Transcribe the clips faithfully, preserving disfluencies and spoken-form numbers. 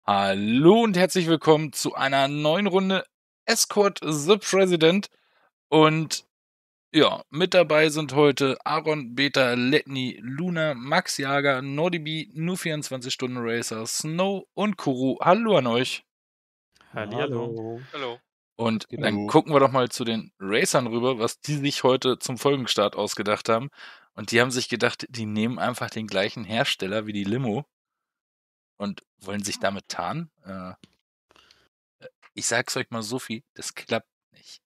Hallo und herzlich willkommen zu einer neuen Runde Escort the President. Und ja, mit dabei sind heute Aaron, Beta, Letni, Luna, Max Jager, NordiB, Nu vierundzwanzig Stunden Racer, Snow und Kuru. Hallo an euch. Hallihallo. Hallo. Hallo. Und geht dann ab? gucken wir doch mal zu den Racern rüber, was die sich heute zum Folgenstart ausgedacht haben. Und die haben sich gedacht, die nehmen einfach den gleichen Hersteller wie die Limo und wollen sich damit tarnen. Äh, ich sag's euch mal so viel, das klappt nicht.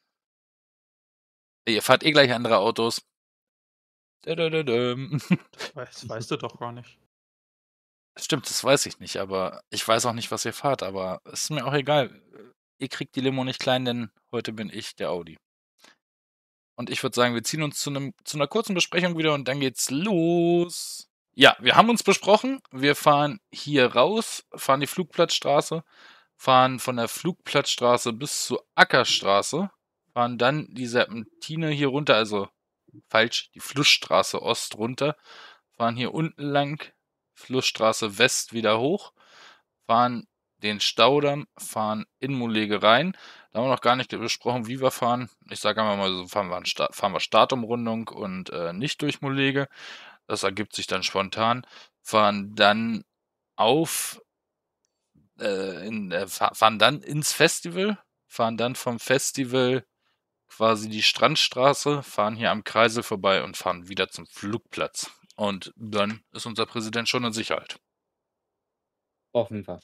Ihr fahrt eh gleich andere Autos. Dadadadam. Das weißt du doch gar nicht. Stimmt, das weiß ich nicht, aber ich weiß auch nicht, was ihr fahrt, aber es ist mir auch egal. Ihr kriegt die Limo nicht klein, denn heute bin ich der Audi. Und ich würde sagen, wir ziehen uns zu, einem, zu einer kurzen Besprechung wieder und dann geht's los. Ja, wir haben uns besprochen. Wir fahren hier raus, fahren die Flugplatzstraße, fahren von der Flugplatzstraße bis zur Ackerstraße, fahren dann die Serpentine hier runter, also falsch, die Flussstraße Ost runter, fahren hier unten lang, Flussstraße West wieder hoch, fahren den Staudamm, fahren in Mulege rein. Da haben wir noch gar nicht besprochen, wie wir fahren. Ich sage einfach mal so, fahren wir, Start, fahren wir Startumrundung und äh, nicht durch Mulege. Das ergibt sich dann spontan. Fahren dann auf, äh, in, äh, fahren dann ins Festival, fahren dann vom Festival quasi die Strandstraße, fahren hier am Kreisel vorbei und fahren wieder zum Flugplatz. Und dann ist unser Präsident schon in Sicherheit. Offenbar.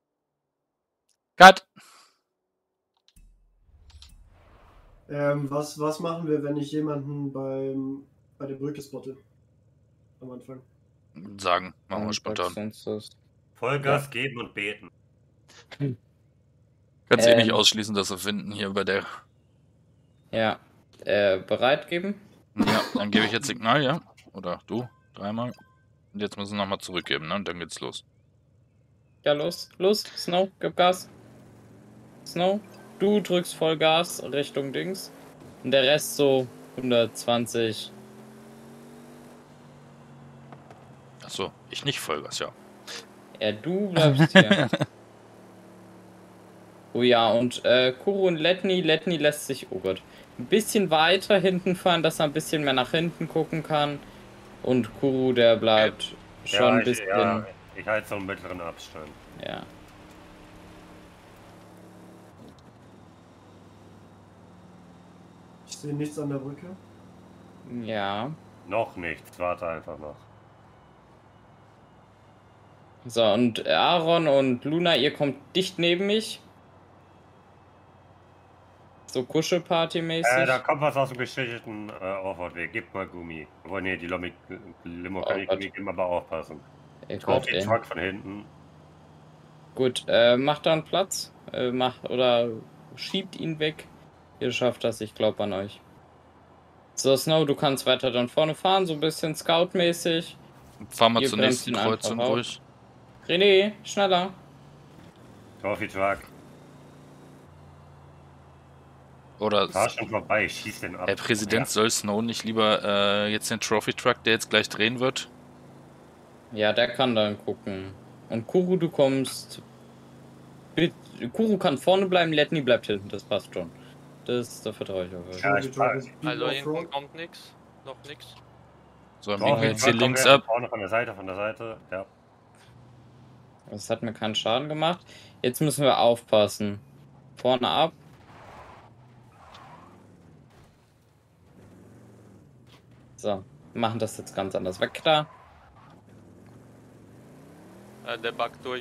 Cut! Ähm, was, was machen wir, wenn ich jemanden beim, bei der Brücke spotte? Am Anfang. Sagen, machen wir Dann spontan. sagst du uns das. Vollgas Ja. geben und beten. Kannst eh nicht Ähm. ausschließen, dass wir finden hier bei der. Ja. Äh, bereit geben? Ja, dann gebe ich jetzt Signal, ja? Oder du? Dreimal. Und jetzt müssen wir nochmal zurückgeben, ne? Und dann geht's los. Ja, los. Los. Snow, gib Gas. Snow, du drückst Vollgas Richtung Dings. Und der Rest so hundertzwanzig. Achso, ich nicht Vollgas, ja. Ja, du bleibst hier. Oh ja, und äh, Kuru und Letni, Letni lässt sich, oh Gott, ein bisschen weiter hinten fahren, dass er ein bisschen mehr nach hinten gucken kann. Und Kuru, der bleibt schon Ja, ein ich, bisschen. ja, ich halte so einen mittleren Abstand. Ja. Ich sehe nichts an der Brücke. Ja. Noch nichts, warte einfach noch. So, und Aaron und Luna, ihr kommt dicht neben mich. So Kuschelparty-mäßig. Äh, da kommt was aus dem geschichteten äh, Auffahrtweg. Gib mal Gummi. Obwohl, nee, die Lommi Limo kann Oh ich Gott. Gummi geben, aber aufpassen. Ey, Drauf Gott, den ey. Truck von hinten. Gut, äh, macht da einen Platz. Äh, macht oder schiebt ihn weg. Ihr schafft das, ich glaube an euch. So, Snow, du kannst weiter dann vorne fahren, so ein bisschen Scout-mäßig. Fahren wir Ihr zur bremst nächsten ihn einfach Kreuzung auf. ruhig. René, schneller. Trophy Truck. Oder Fahr schon vorbei, schieß den ab. Herr Präsident, Ja. soll Snow nicht lieber äh, jetzt den Trophy Truck, der jetzt gleich drehen wird? Ja, der kann dann gucken. Und Kuru, du kommst. Kuru kann vorne bleiben, Letni bleibt hinten, das passt schon. Das, da vertraue ich auf euch. Ja, ich fahr- Also hinten kommt nichts. Noch nichts. So, dann Trophy biegen wir jetzt hier Truck kommt links ja ab. Vorne von der Seite, von der Seite. Ja. Das hat mir keinen Schaden gemacht. Jetzt müssen wir aufpassen. Vorne ab. So, wir machen das jetzt ganz anders. Weg da. Äh, der backt durch.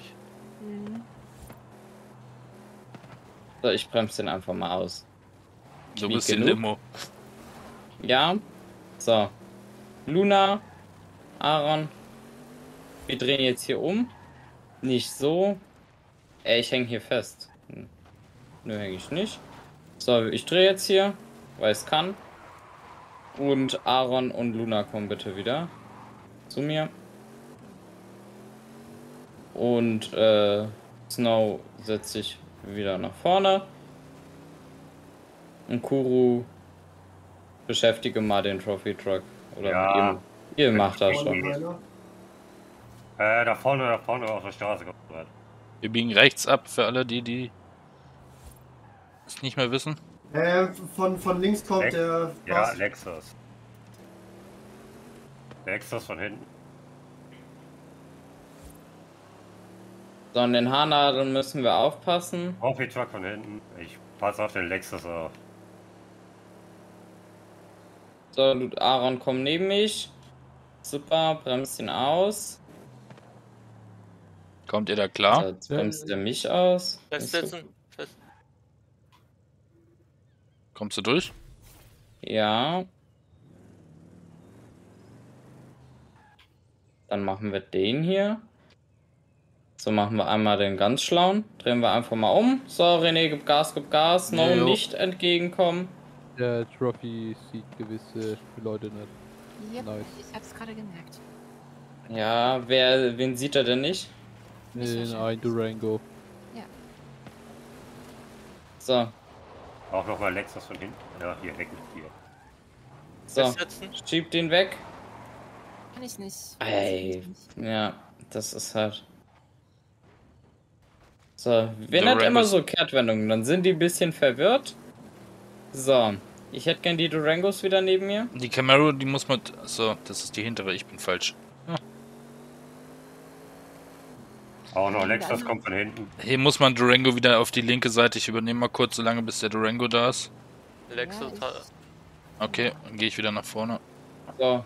So, ich bremse den einfach mal aus. Du Wie bist die genug? Limo. Ja. So. Luna, Aaron. Wir drehen jetzt hier um. Nicht so. Ey, ich hänge hier fest. Hm. Nö, hänge ich nicht. So, ich drehe jetzt hier, weil es kann. Und Aaron und Luna kommen bitte wieder zu mir. Und äh, Snow setzt sich wieder nach vorne. Und Kuru, beschäftige mal den Trophy Truck. Oder Ja. ihr, ihr macht das Vorne schon. einer. Äh, da vorne, da vorne auf der Straße kommt was. Wir biegen rechts ab für alle, die, die es nicht mehr wissen. Äh, von, von links kommt Lex- der. Ja, was? Lexus. Lexus von hinten. So, an den Haarnadeln müssen wir aufpassen. Coffee Truck von hinten. Ich passe auf den Lexus auf. So, du, Aaron, komm neben mich. Super, bremst ihn aus. Kommt ihr da So, klar? jetzt bremst er mich aus. Nicht so- Festsetzen. Fest. Kommst du durch? Ja. Dann machen wir den hier. So, machen wir einmal den ganz schlauen. Drehen wir einfach mal um. So, René, gib Gas, gib Gas. No, Jo. nicht entgegenkommen. Der Trophy sieht gewisse Leute nicht. Yep, Nice. ich hab's gerade gemerkt. Ja, wer, wen sieht er denn nicht? Mich In wahrscheinlich. ein Durango. So, Auch nochmal Lexus von hinten. Ja, hier, weg mit dir. so. Festsetzen. Schieb den weg. Kann ich nicht. Ey. Kann ich nicht. Ja, das ist halt. So, wir Durangos. nicht immer so Kehrtwendungen, dann sind die ein bisschen verwirrt. So, ich hätte gern die Durangos wieder neben mir. Die Camaro, die muss man... So, das ist die hintere, ich bin falsch. Auch noch Ja, Lexus dann- kommt von hinten. Hier muss man Durango wieder auf die linke Seite. Ich übernehme mal kurz so lange, bis der Durango da ist. Lexus Ja, hat. Okay, dann gehe ich wieder nach vorne. So,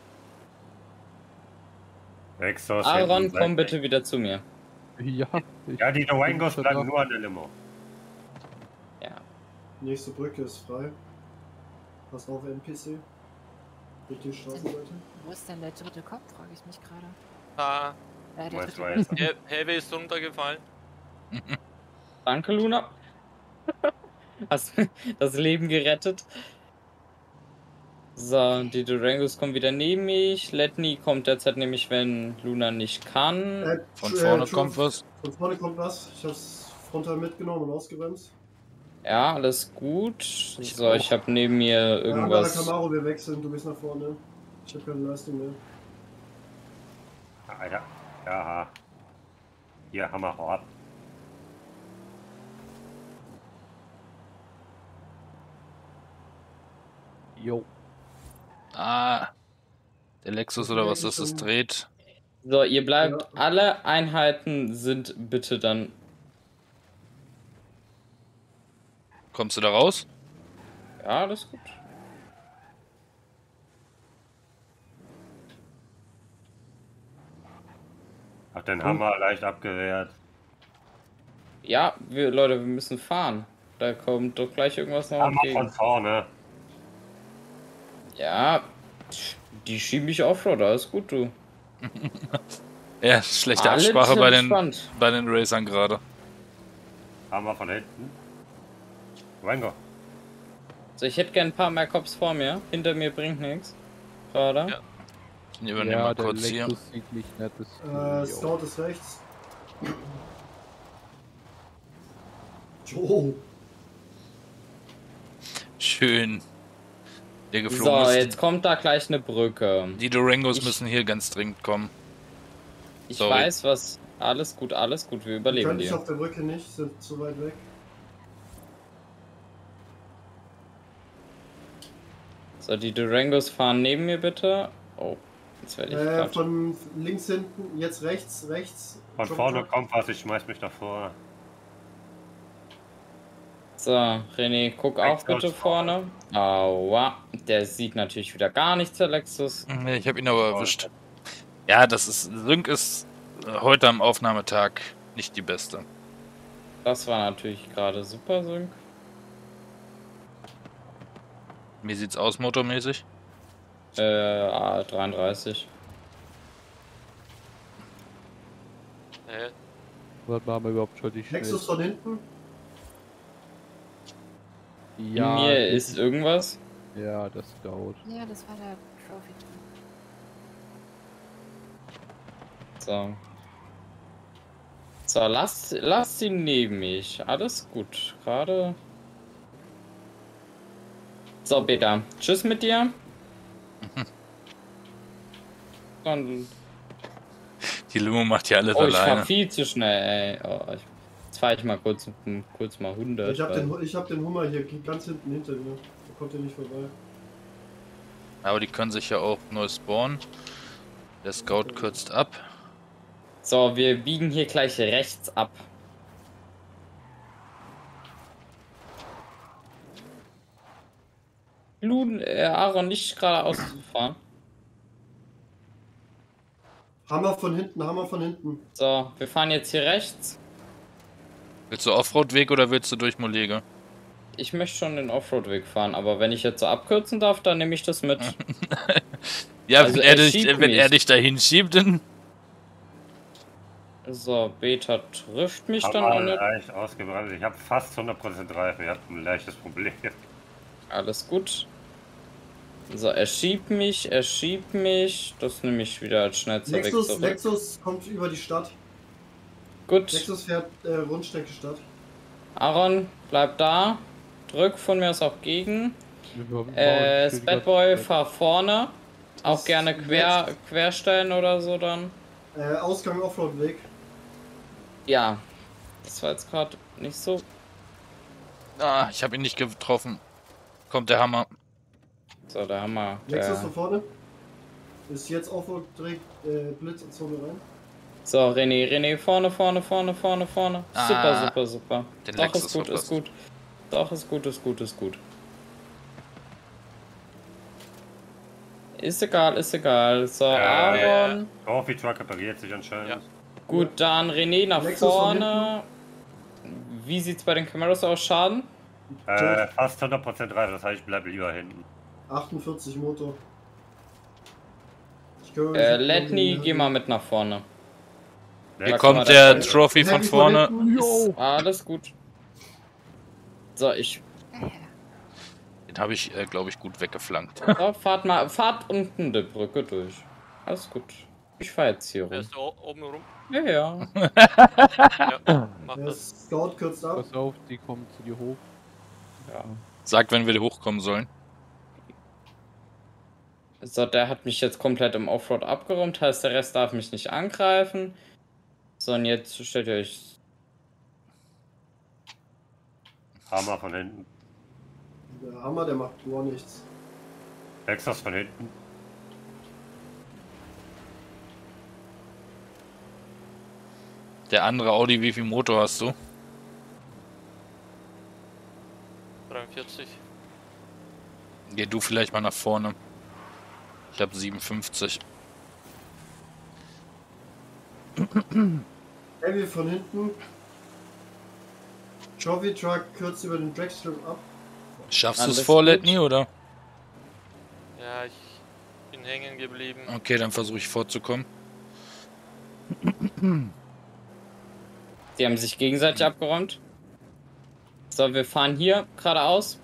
Lexus Aaron, hinten, komm seid bitte weg. wieder zu mir. Ja, ich Ja, die Durangos bin bleiben schon nur an der Limo. Ja. Nächste Brücke ist frei. Pass auf, N P C. Richtige Straßenseite. Wo ist denn der dritte Kopf, frage ich mich gerade. Ah, Äh, der Weißt du, dritte weiß. He- Heavy ist runtergefallen. Danke, Luna. Hast das Leben gerettet. So, die Durangos kommen wieder neben mich. Letney kommt derzeit nämlich, wenn Luna nicht kann. Äh, Von äh, vorne Tro- kommt was. Von vorne kommt was. Ich hab's frontal mitgenommen und ausgebremst. Ja, alles gut. Ich So, auch. ich habe neben mir Ja, bei der irgendwas. Camaro, wir wechseln, du bist nach vorne. Ich hab keine Leistung mehr. Alter. Ja. Hier, Hammer, hau ab. Jo. Ah. Der Lexus oder was das ist, dreht. So, ihr bleibt. Ja. Alle Einheiten sind bitte dann. Kommst du da raus? Ja, alles gut. Hab den Hammer leicht abgewehrt. Ja, wir, Leute, wir müssen fahren. Da kommt doch gleich irgendwas noch Hammer von entgegen. vorne. Ja, die schiebe ich Offroad, alles gut, du. Ja, schlechte Alle Absprache bei den, entspannt. bei den Racern gerade. Hammer von hinten. Durango. So, ich hätte gern ein paar mehr Cops vor mir. Hinter mir bringt nichts. Gerade. Ja. Ich übernehme Ja, mal der kurz hier. Lexus sieht nicht nett aus. Äh, Jo. Scout ist rechts. Oh, Schön. Der geflogen So, ist. jetzt kommt da gleich eine Brücke. Die Durangos Ich- müssen hier ganz dringend kommen. Ich sorry. weiß, was. Alles gut, alles gut, wir überleben könnte ich die. auf der Brücke nicht, sind zu weit weg. So, die Durangos fahren neben mir bitte. Oh, jetzt werde ich Äh, grad- von links hinten, jetzt rechts, rechts. Von Drop vorne Truck. kommt was, ich schmeiß mich davor. So, René, guck auch Lexus bitte vorne. Aua, der sieht natürlich wieder gar nichts, der Lexus. Nee, ich habe ihn aber erwischt. Ja, das ist. Sync ist äh, heute am Aufnahmetag nicht die beste. Das war natürlich gerade super Sync. Wie sieht's aus, motormäßig? Äh, A dreiunddreißig. Hä? Was machen wir überhaupt schon die Nexus von hinten. Ja, Mir das ist irgendwas. Ja, das Scout. Ja, das war der Trophy drin. So. So, lass, lass sie neben mich. Alles gut. Gerade. So, Peter. Tschüss mit dir. Und, Die Limo macht hier alles oh, ich fahr alleine. viel zu schnell, ey. Oh, ich, fahre ich mal kurz, kurz mal hundert. Ich hab, weil- den, ich hab den Hummer hier ganz hinten hinter mir. Da kommt er nicht vorbei. Aber die können sich ja auch neu spawnen. Der Scout kürzt ab. So, wir biegen hier gleich rechts ab. Luden, äh, Aaron, nicht geradeaus zu fahren. Hammer von hinten, Hammer von hinten. So, wir fahren jetzt hier rechts. Willst du Offroad-Weg oder willst du durch Molege? Ich möchte schon den Offroad-Weg fahren, aber wenn ich jetzt so abkürzen darf, dann nehme ich das mit. Ja, Also wenn, er er dich, schiebt wenn er mich. dich dahin schiebt, dann. So, Beta trifft mich Hab dann auch mal nicht. leicht ausgebrannt. Ich habe fast hundert Prozent Reifen. Ich habe ein leichtes Problem. Alles gut. So, er schiebt mich, er schiebt mich. Das nehme ich wieder als schnellster Weg Lexus, zurück. Lexus kommt über die Stadt. Gut, Lexus fährt äh, Rundstrecke Stadt. Aaron, bleib da. Drück von mir aus auch gegen. Wir haben Äh, mal Spatboy, fahr vorne. Auch Das gerne quer, querstellen oder so dann. Äh, Ausgang Offroad-Weg. Ja, das war jetzt gerade nicht so. Ah, ich habe ihn nicht getroffen. Kommt der Hammer. So, der Hammer. Lexus Der... von vorne. Ist jetzt Offroad direkt äh, Blitz und Zone rein. So, René, René, vorne, vorne, vorne, vorne, vorne. Super, Ah, super, super. den Doch, Lexus ist gut, verpasst. ist gut. Doch, ist gut, ist gut, ist gut. Ist egal, ist egal. So, Äh, Aaron. Trophy Truck repariert sich anscheinend. Ja. Gut, dann René nach Lexus von vorne. Wie sieht's bei den Camaros aus? Schaden? Äh, fast hundert Prozent Reifen, das heißt, ich bleibe lieber hinten. achtundvierzig Motor. Ich kümmere mich Äh, um Letny, den- geh mal mit nach vorne. Hier Sag kommt mal, der das- Trophy von Heavy vorne. hinten. Jo! Alles gut. So, ich. Den habe ich, äh, glaube ich, gut weggeflankt. So, fahrt mal, fahrt unten die Brücke durch. Alles gut. Ich fahr jetzt hier rum. Fährst du o- oben rum? Ja, ja. Ja, mach Der das. Scout kürzt ab. Pass auf, die kommen zu dir hoch. ja. Sagt, wenn wir hochkommen sollen. So, der hat mich jetzt komplett im Offroad abgeräumt, heißt der Rest darf mich nicht angreifen. So, und jetzt stellt ihr euch. Hammer von hinten. Der Hammer, der macht gar nichts. Lexus von hinten. Der andere Audi, wie viel Motor hast du? dreiundvierzig. Geh du vielleicht mal nach vorne. Ich habe siebenundfünfzig. Heavy von hinten. Trophy Truck kürzt über den Dragstrip ab. Schaffst du es Alles vor, gut. Letny, oder? Ja, ich bin hängen geblieben. Okay, dann versuche ich vorzukommen. Die haben sich gegenseitig abgeräumt. So, wir fahren hier geradeaus.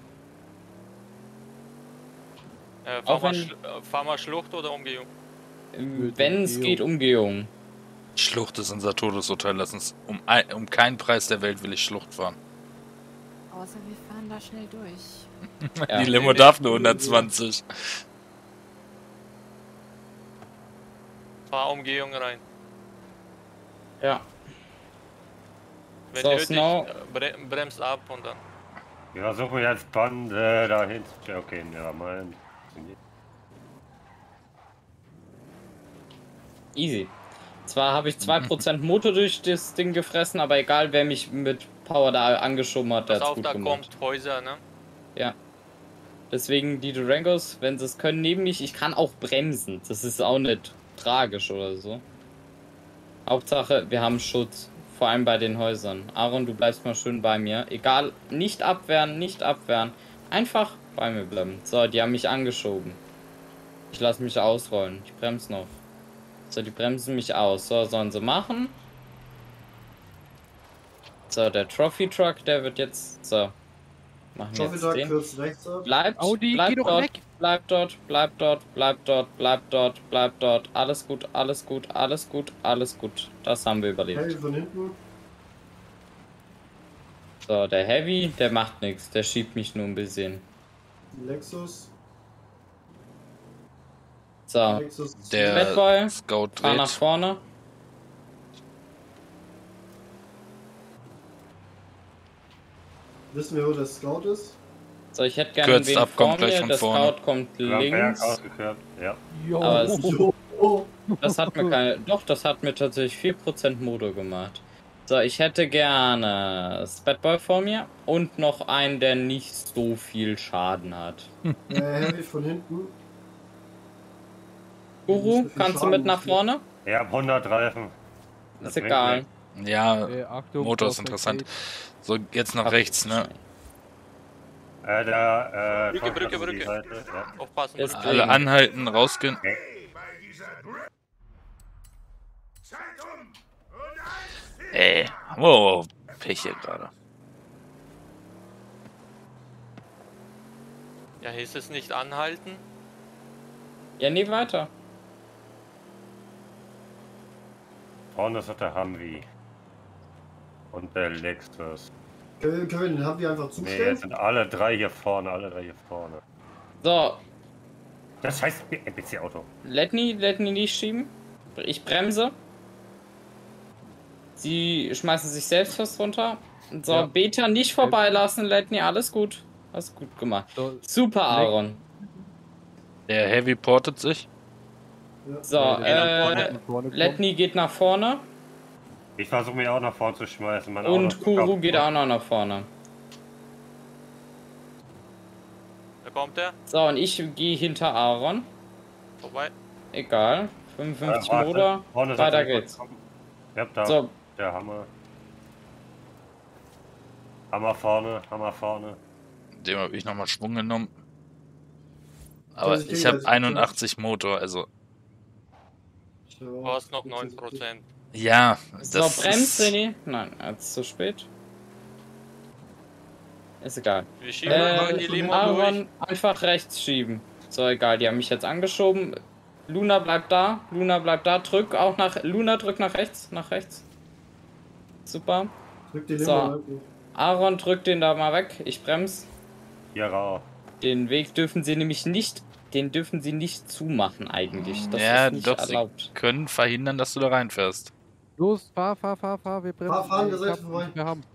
Äh, fahr, Auch mal wenn- Schl äh, fahr mal Schlucht oder Umgehung. Wenn es geht, Umgehung. Schlucht ist unser Todesurteil. Lass uns um, ein, um keinen Preis der Welt will ich Schlucht fahren. Außer wir fahren da schnell durch. Ja. Die Limo darf nur hundertzwanzig. Fahr Umgehung rein. Ja. Wenn So, nötig, Snow. äh, bre bremst ab und dann. Wir versuchen jetzt Bande dahin. Ja, okay, ja, mein. Easy. Zwar habe ich zwei Prozent Motor durch das Ding gefressen, aber egal, wer mich mit Power da angeschoben hat, der Pass hat's auf, gut da gemacht. kommt Häuser, ne? Ja. Deswegen die Durangos, wenn sie es können, neben mich. Ich kann auch bremsen. Das ist auch nicht tragisch oder so. Hauptsache, wir haben Schutz. Vor allem bei den Häusern. Aaron, du bleibst mal schön bei mir. Egal, nicht abwehren, nicht abwehren. Einfach bei mir bleiben. So, die haben mich angeschoben. Ich lasse mich ausrollen. Ich bremse noch. So, die bremsen mich aus. So, sollen sie machen. So, der Trophy Truck, der wird jetzt... So. Machen wir Trophy jetzt Truck den. kürzt rechts ab. Bleibt, Audi, bleibt geh doch dort, weg. bleibt dort, bleibt dort, bleibt dort, bleibt dort, bleibt dort. Alles gut, alles gut, alles gut, alles gut. Das haben wir überlebt. Heavy von hinten. So, der Heavy, der macht nichts, der schiebt mich nur ein bisschen. Lexus. So, Lexus. Der Bad Boy, Scout fahr nach dreht. vorne. Wissen wir, wo der Scout ist? So, ich hätte gerne Kürzt wen ab, vor kommt gleich mir. von Der vorne. Scout kommt Wir haben Berg links. ausgekehrt. Ja. Jo. Aber es- Jo. Oh. Das hat mir keine. Doch, das hat mir tatsächlich vier Prozent Motor gemacht. So, ich hätte gerne Spatboy vor mir und noch einen, der nicht so viel Schaden hat. Äh, Heavy von hinten. Guru, Nicht so viel kannst du Schaden mit nach machen. vorne? Ich hab hundert Reifen. Das Ist bringt egal. nichts. Ja, Äh, Achtung, Motor ist Prospect interessant. Gate. So, jetzt nach rechts, ne? Äh, der, äh, Brücke, kommt Brücke, auf die Brücke. Seite, ja. Aufpassen. Ist Brücke. Alle anhalten, rausgehen. Ey, wow, Pech hier gerade. Ja, hieß es nicht anhalten? Ja, nee, weiter. Vorne ist der Humvee. Und der Lexus. Können wir, können wir den Humvee einfach Nee, zustellen? jetzt sind alle drei hier vorne, alle drei hier vorne. So, Das heißt N P C-Auto. Letni, Letni nicht schieben. Ich bremse. Sie schmeißen sich selbst fast runter. So, Ja. Beta nicht vorbeilassen, Letni, alles gut. Hast gut gemacht. So, Super, Aaron. Der Heavy portet sich. Ja. So, der äh, nach vorne kommt. Letni geht nach vorne Ich versuche mich auch nach vorne zu schmeißen. Mein und Auto ist Kuru kaputt. geht auch noch nach vorne. Da kommt er. So, und ich gehe hinter Aaron. Vorbei. Egal. Äh, fünfundfünfzig warte, Motor. vorne Weiter soll geht's. kommen. Ja, da. So, Der Hammer. Hammer vorne, Hammer vorne. Dem habe ich nochmal Schwung genommen. Aber Also ich ich denke, habe das- einundachtzig Motor, also Ich Du war- hast noch neun Prozent. ja. so Das bremst, ist, René. Nein, jetzt zu spät. Ist egal. Wir schieben mal die Äh, Limo durch. Aaron, einfach rechts schieben. So, egal, die haben mich jetzt angeschoben. Luna bleibt da. Luna bleibt da. Drück auch nach. Luna drück nach rechts. Nach rechts. Super. Drück die So. Limo irgendwie. Aaron, drück den da mal weg. Ich bremse. Hier raus. Den Weg dürfen sie nämlich nicht. Den dürfen sie nicht zumachen eigentlich. Das Ja, ist nicht doch, sie- erlaubt. können verhindern, dass du da reinfährst. Los, fahr, fahr, fahr, fahr, wir bremsen. Fahr, fahr an der Ich Seite hab- vorbei. Wir haben.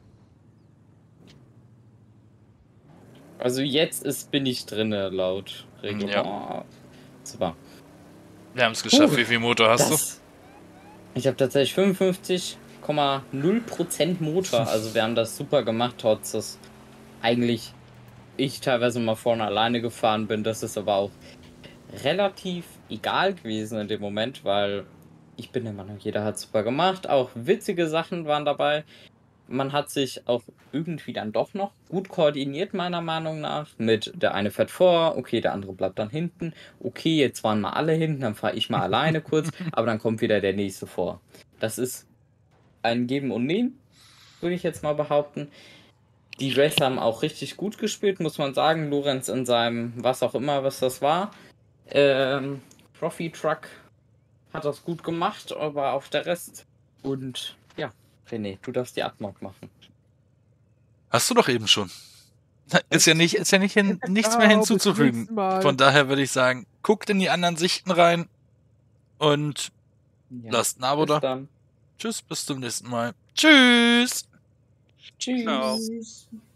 Also jetzt ist bin ich drinne laut Reglement. Ja. Super. Wir haben es geschafft. Puh, Wie viel Motor hast du? Das, ich habe tatsächlich fünfundfünfzig Komma null Prozent Motor. Also wir haben das super gemacht, trotz dass eigentlich ich teilweise mal vorne alleine gefahren bin. Das ist aber auch relativ egal gewesen in dem Moment, weil ich bin der Meinung, jeder hat super gemacht. Auch witzige Sachen waren dabei. Man hat sich auch irgendwie dann doch noch gut koordiniert, meiner Meinung nach. Mit der eine fährt vor, okay, der andere bleibt dann hinten. Okay, jetzt waren mal alle hinten, dann fahre ich mal alleine kurz, aber dann kommt wieder der nächste vor. Das ist ein Geben und Nehmen, würde ich jetzt mal behaupten. Die Racer haben auch richtig gut gespielt, muss man sagen. Lorenz in seinem, was auch immer, was das war, ähm, Trophy Truck hat das gut gemacht, aber auch der Rest. Und ja, René, du darfst die Abmod machen. Hast du doch eben schon. Ist ja nicht, ist ja nicht hin, nichts mehr Ciao, hinzuzufügen. bis zum nächsten Mal. Von daher würde ich sagen, guckt in die anderen Sichten rein und Ja. lasst ein Abo Bis da. dann. Tschüss, bis zum nächsten Mal. Tschüss! Tschüss. Ciao. Tschüss.